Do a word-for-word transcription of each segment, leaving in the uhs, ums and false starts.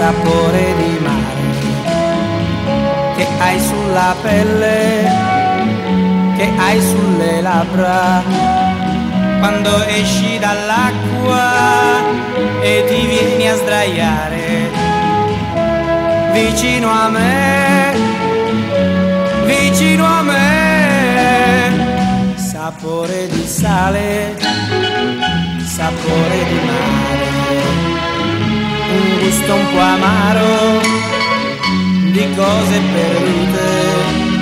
sapore di mare che hai sulla pelle, che hai sulle labbra, quando esci dall'acqua e ti vieni a sdraiare vicino a me, vicino a me. Sapore di sale, sapore di mare, un gusto un po' amaro di cose perdute,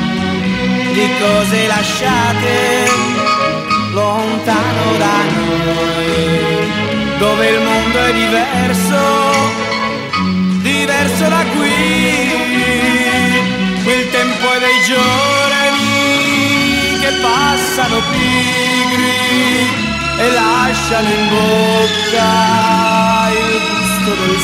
di cose lasciate lontano da noi, dove il mondo è diverso, diverso da qui. Il tempo è dei giorni che passano pigri e lasciano in bocca il gusto del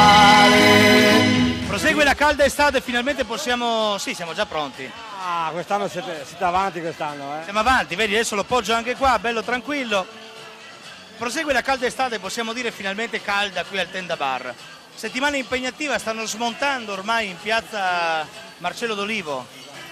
sale. Prosegue la calda estate, finalmente possiamo... Sì, siamo già pronti. Ah, quest'anno siete, siete avanti quest'anno, eh? Siamo avanti, vedi, adesso lo poggio anche qua, bello tranquillo. Prosegue la calda estate, possiamo dire finalmente calda qui al Tenda Bar. Settimana impegnativa, stanno smontando ormai in piazza Marcello d'Olivo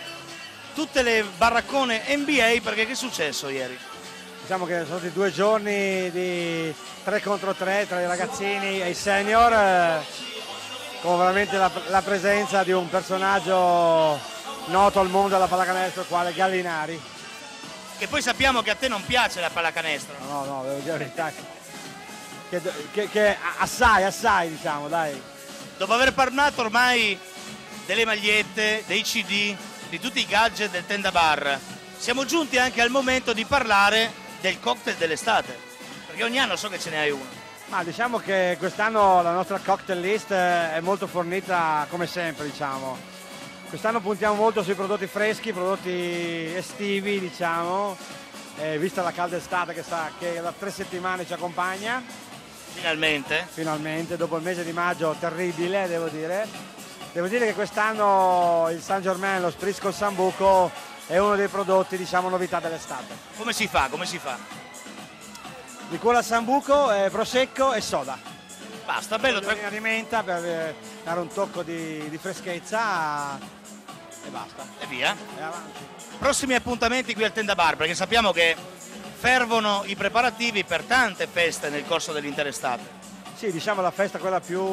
tutte le baraccone N B A, perché che è successo ieri? Diciamo che sono stati due giorni di tre contro tre tra i ragazzini e i senior, eh, con veramente la, la presenza di un personaggio noto al mondo della pallacanestro quale Gallinari. Che poi sappiamo che a te non piace la pallacanestro. No, no, devo dire la verità. Che, che, che assai, assai diciamo, dai. Dopo aver parlato ormai delle magliette, dei C D, di tutti i gadget del Tenda Bar, siamo giunti anche al momento di parlare del cocktail dell'estate, perché ogni anno so che ce ne hai uno. Ma diciamo che quest'anno la nostra cocktail list è molto fornita come sempre, diciamo. Quest'anno puntiamo molto sui prodotti freschi, prodotti estivi, diciamo, eh, vista la calda estate che, sta, che da tre settimane ci accompagna. Finalmente? Finalmente, dopo il mese di maggio terribile, devo dire. Devo dire che quest'anno il Saint Germain, lo Spritz col Sambuco, è uno dei prodotti, diciamo, novità dell'estate. Come si fa? Come si fa? Liquore al Sambuco, eh, prosecco e soda. Basta, bello. Tra... di menta per eh, dare un tocco di, di freschezza e basta. E via. E avanti. Prossimi appuntamenti qui al Tenda Bar, perché sappiamo che fervono i preparativi per tante feste nel corso dell'intera estate. Sì, diciamo la festa quella più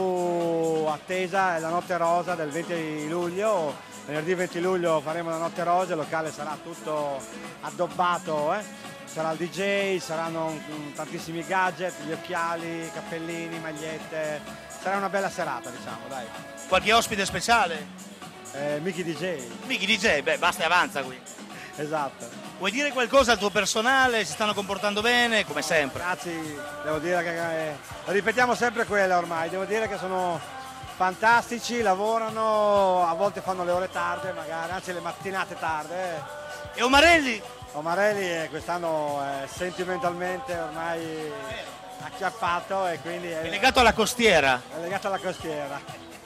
attesa è la Notte Rosa del venti luglio. Venerdì venti luglio faremo la Notte Rosa, il locale sarà tutto addobbato, eh? Sarà il D J, saranno tantissimi gadget, gli occhiali, cappellini, magliette. Sarà una bella serata, diciamo, dai. Qualche ospite speciale? Eh, Mickey D J. Mickey D J, beh, basta e avanza qui. Esatto. Vuoi dire qualcosa al tuo personale? Si stanno comportando bene, come sempre? Ragazzi, devo dire che eh, ripetiamo sempre quella ormai, devo dire che sono fantastici, lavorano, a volte fanno le ore tarde magari, anzi le mattinate tarde. E Omarelli? Omarelli quest'anno è sentimentalmente ormai acchiappato e quindi è, è legato alla costiera. È legato alla costiera.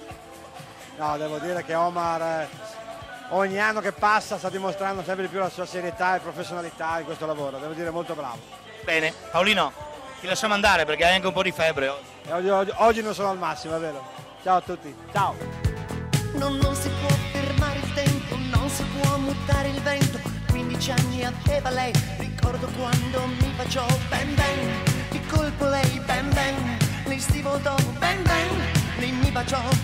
No, devo dire che Omar ogni anno che passa sta dimostrando sempre di più la sua serietà e professionalità in questo lavoro, devo dire molto bravo. Bene, Paolino, ti lasciamo andare perché hai anche un po' di febbre oggi. E oggi, oggi, oggi non sono al massimo, è vero. Ciao a tutti, ciao. Non, non si può fermare il tempo, non si può mutare il vento, quindici anni aveva lei, ricordo quando mi baciò, ben ben, di colpo lei, ben ben, lei stivò dopo, ben ben, lei mi baciò.